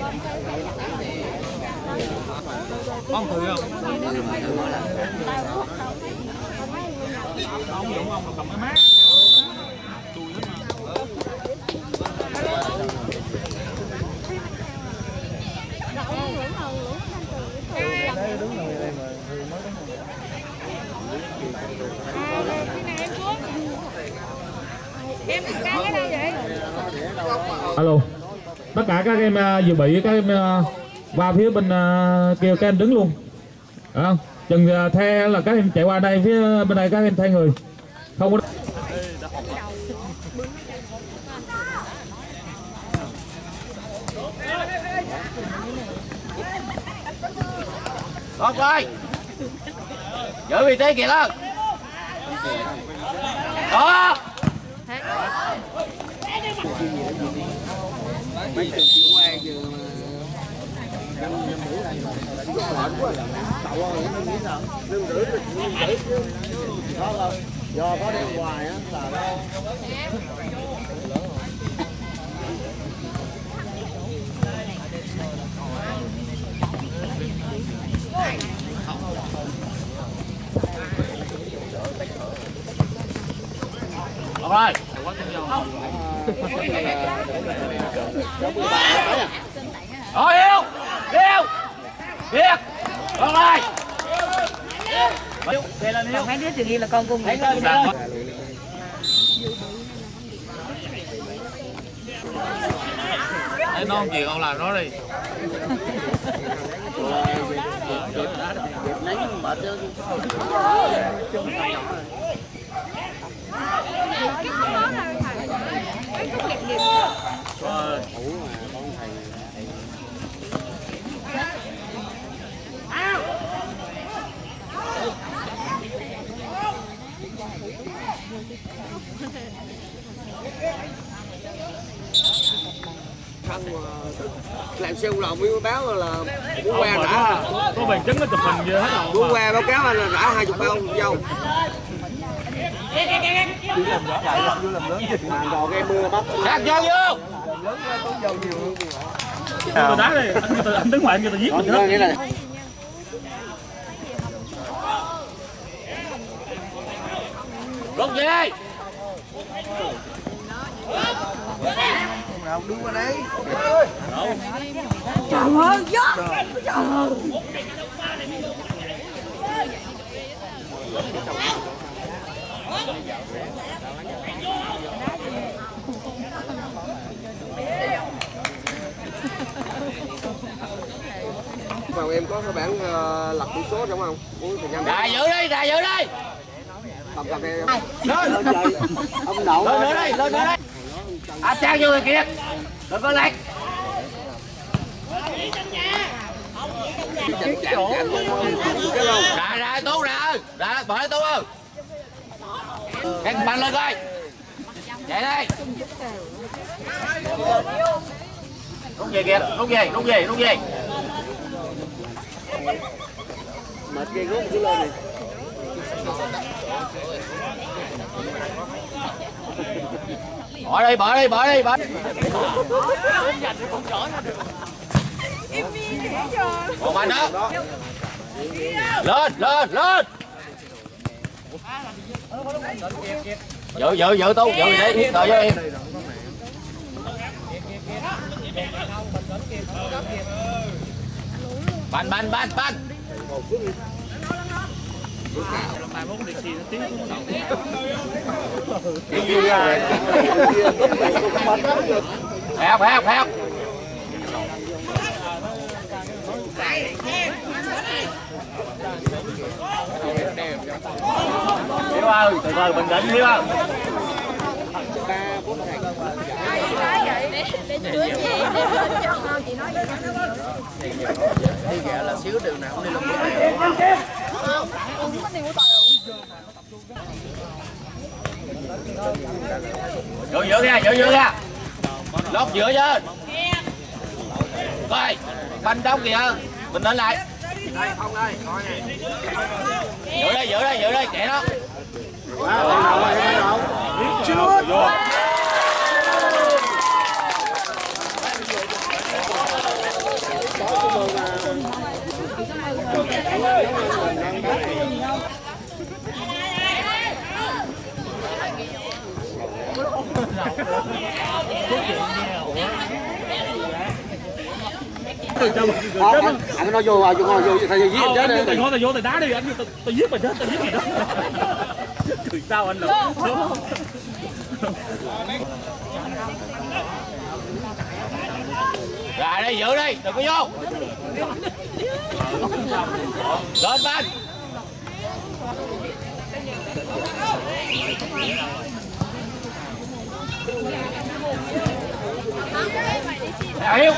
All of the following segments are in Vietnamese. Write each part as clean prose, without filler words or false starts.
Ông thử không? Ông Dũng ông cầm cái mát. Alo, tất cả các em dự bị các em qua phía bên kia các em đứng luôn, được không? Chừng the là các em chạy qua đây phía bên đây các em thay người, không có. Con ơi, giữ vị trí kìa đó. Đó. Mấy trường chuyên quan giờ năm bữa này mệt quá, cậu ơi không biết sao, lương rưỡi đó không, do có đem hoài á là đâu. Rồi. Rồi yêu. Yêu. Biết. Con ơi. Mấy đứa trường yêu là con cung. Thấy nó không chịu ông làm nó đi. Nắng mệt chứ. Làm siêu lòng mới báo là bún que đã có bằng chứng nó chụp hình chưa hết rồi. bún que báo cáo là đã 20 bao dâu. Mà còn cái mưa bắt Sát vô vô. Tôi đá đây, anh đứng ngoài anh cho tôi giết mình hết. Rút về. nào đưa qua đây. Trời ơi, gió. Trời ơi. Vào em có cái bản lập tỷ số đúng không? Ra giữ đi, ra giữ đi. Cầm cầm đây. Lên. Ông nậu. Lên nữa đây, lên nữa đây. Sang vô người kia. Đừng có lệch. Ra Tú ra. Ra bỏ Tú ơi. Căng mạnh lên coi. Chạy đi. Rút về kìa, rút về. Mệt ghê gớm cứ lên này. Bỏ đi. Còn mạnh đó. Lên. Giữ Tú, giữ đi, hiếp tội với em. Banh. Heo. Hiếu ơi, từ từ bình tĩnh Hiếu ơi. Đi gạ là xíu đường nào cũng đi lùm. Giữa ra. Lót giữa chứ. Coi, banh đóng kìa. Bình tĩnh lại. Đây không đây, coi nè. Giữ đây, kệ nó. Anh nói vô thầy giết chết đi. Thầy vô thầy đá đi anh, tôi giết mày chết, tôi giết mày đó. Cười sao anh được? Rồi đây giữ đi, đừng có vô. Lên bên. Theo,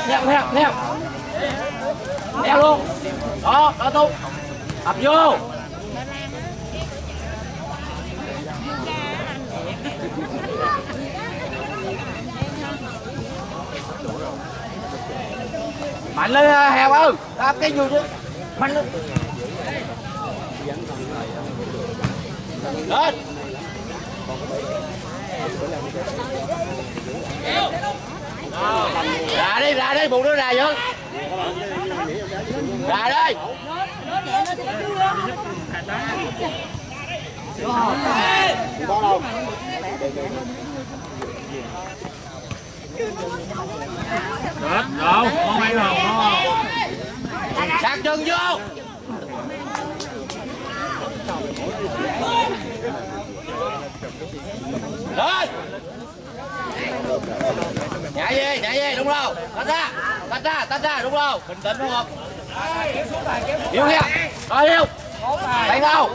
theo luôn. Đó tung. Ập vô. Mạnh lên Hèo ơi, đáp cái vô chứ. Mạnh lên. Lên. Ra đi, bụng nó ra vô. Ra đi. Có đâu. Được, đâu, con hay rồi, Sát chân vô. Lên. Nhảy về, đúng không? Tách ra, đúng không? Bình tĩnh đúng không? Yêu kìa, coi yêu. Đánh đâu?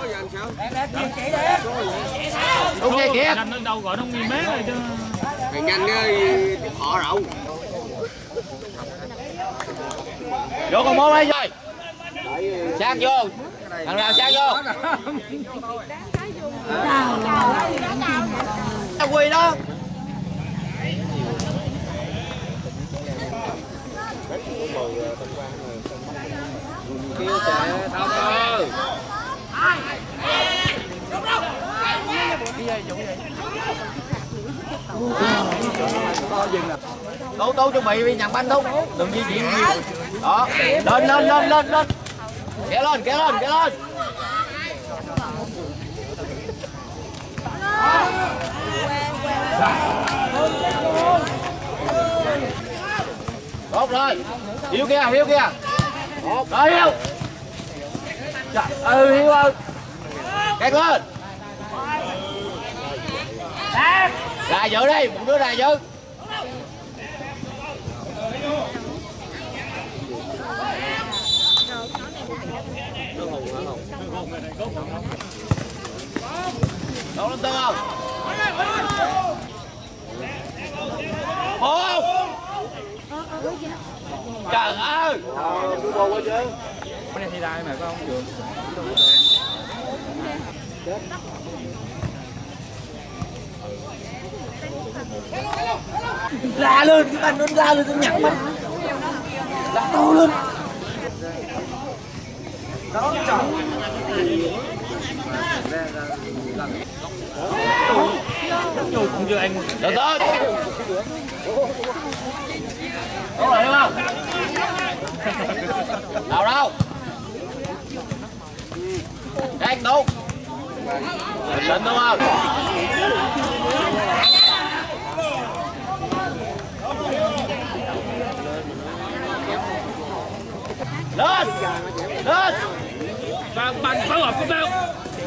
Đúng vậy kìa. Anh ở đâu gọi nó nghi mé rồi chứ. Mày nhanh tiếp họ rậu. Vô con môn đây rồi. Sát vô. Thằng nào sát vô. Quỳ đó. Kêu sẽ thao cơ. Tú chuẩn bị nhặt banh Tú. Đừng di chuyển nhiều. Đó. Lên. Kéo lên. Tốt rồi. Hiếu kìa. Rồi Hiếu. Hiếu ơi. Kẹt lên. Ra giữ đi, một đứa ra giữ. Đâu lên tương không? Một. Trời ơi. Cái này thì đai mà phải không Trường? Ra lên, cái banh nó ra lên tôi nhặt banh. Là to lên. Đó trời. Vô cũng chưa ăn. Từ từ. Đúng rồi đúng không? Đâu. Đánh đúng. Định đúng không? Lên. Banh phối hợp của tao.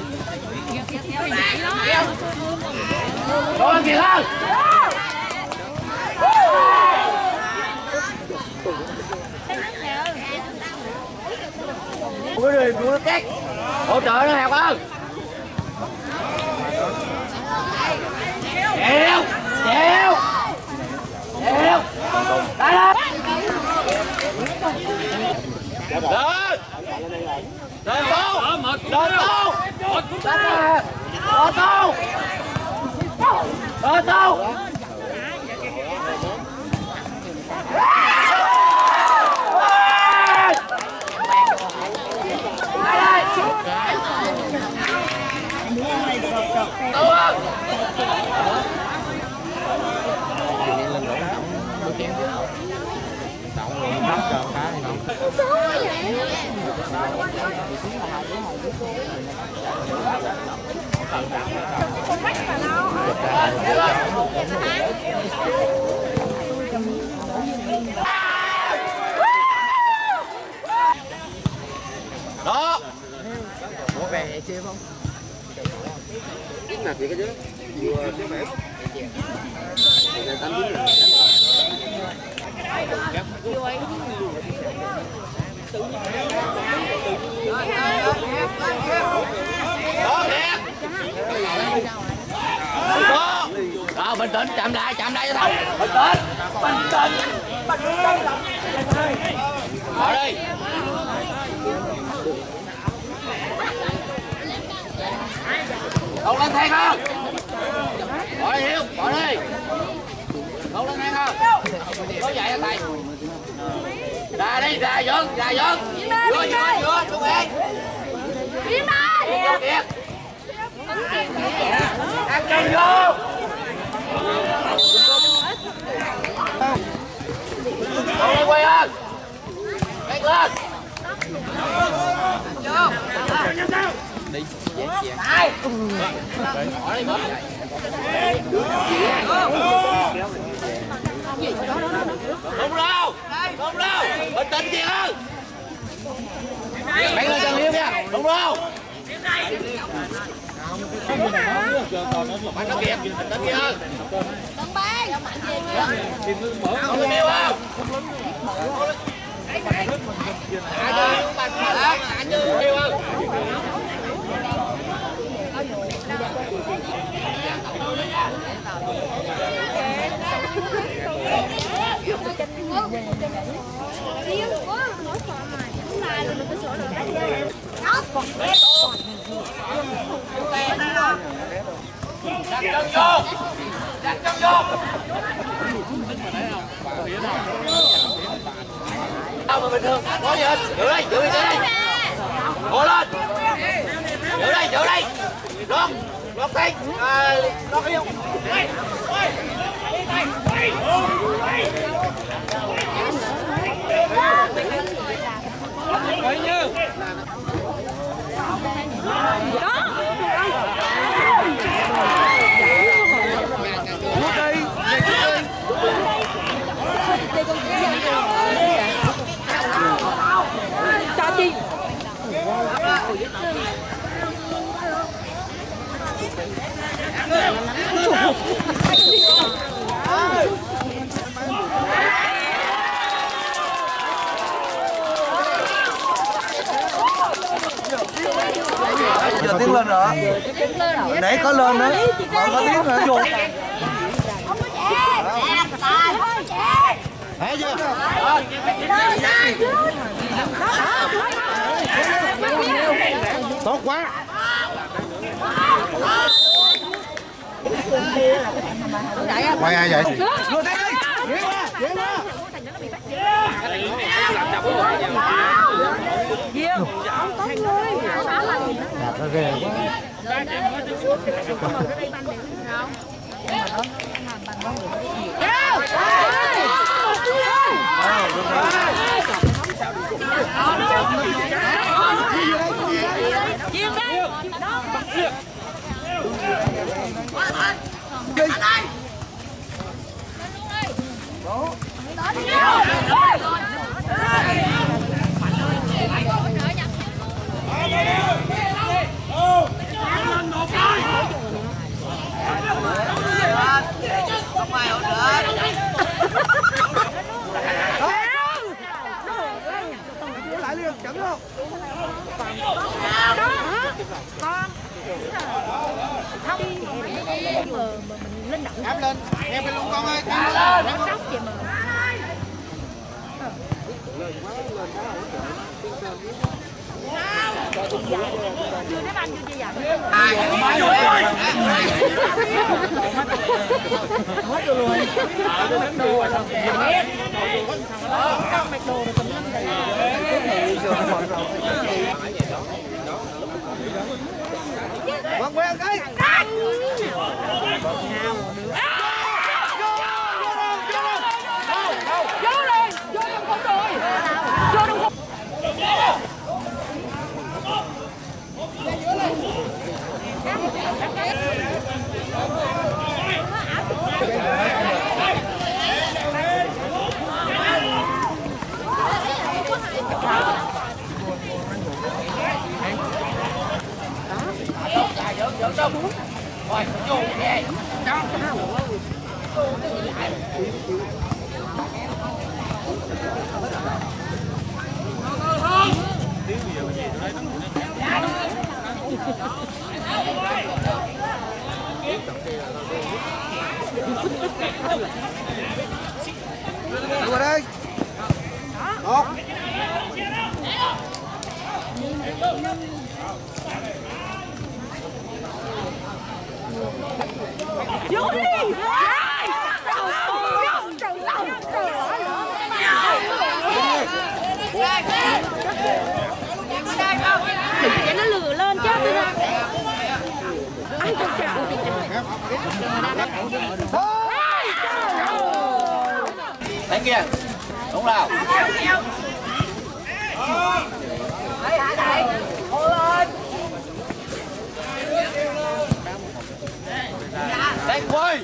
Rồi kìa lên. Cái người của nó két. Hỗ trợ nó Hẹo ơi. Chịu. Đây lên. Lên Tú. Đó. Có về xem không? Biết mặt vậy cái chứ. Vừa xíu mẻ. Đó kìa. Đó, bình tĩnh, chậm lại cho thằng. Bình tĩnh. Bỏ đi. Không lên thang không? Bỏ đi Hiếu, bỏ đi. Không lên thang không? Có vậy hả thầy? Ra đi, ra dọn. Vô, xuống đi. Đi mai. Vô kìa. Ăn chân vô. Không lên quay ơn. Quay lên. Đi. Ai. Bỏ đi bỏ. Không đâu. Bình tĩnh chị ơi. Bắn lên chân Hiếu nha. Không đâu. Bắn nó kìa. Bình tĩnh chị ơi. Không được yêu không? Anh chưa yêu không? Đặt chân vô. Đâu mà bình thường, có gì hết. Giữ đi đi. Ngồi lên. Giữ đi. Lót tay. Lót cái vô. Coi như. Cho chi. Giờ tiếng lên rồi. Nãy có lên đó. Mà có tiếng nữa vô. Thấy chưa? Tốt quá. Quay ai vậy? Lại liền, chậm luôn. Không mình lên động Áp lên, em phải luôn con ơi. nó sốc vậy mà. Chưa đếm anh chưa dặn. Hết rồi luôn. Mặc đồ rồi. Mặc đồ rồi tùm lum Quăng quen cái. Vô đi, vô trong con rồi. Vô trong Vào đây. Tốt. Vô đi. Để nó lừa lên chứ. Ai con chào. Đánh kia. Đúng nào. Đánh quay.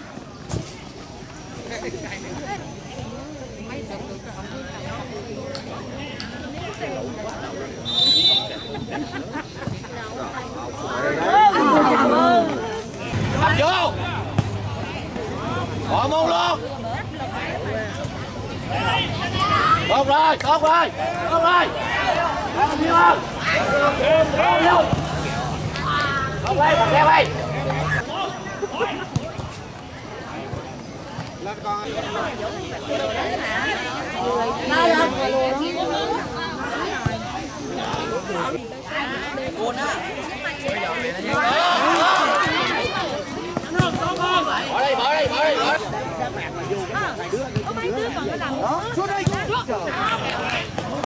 Bắt vô. Bỏ môn luôn. Tốt rồi, tốt rồi. Tốt rồi. Không nhiều không? Không nhiều. Không đây, bắt theo đây. Bỏ đây. Có mấy đứa còn nó nằm. Đó, xuống đây.